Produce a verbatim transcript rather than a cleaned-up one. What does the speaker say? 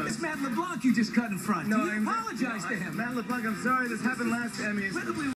It's Matt LeBlanc you just cut in front. No, Can you I'm- apologize to him? Matt LeBlanc, I'm sorry. This happened last Emmys. Incredibly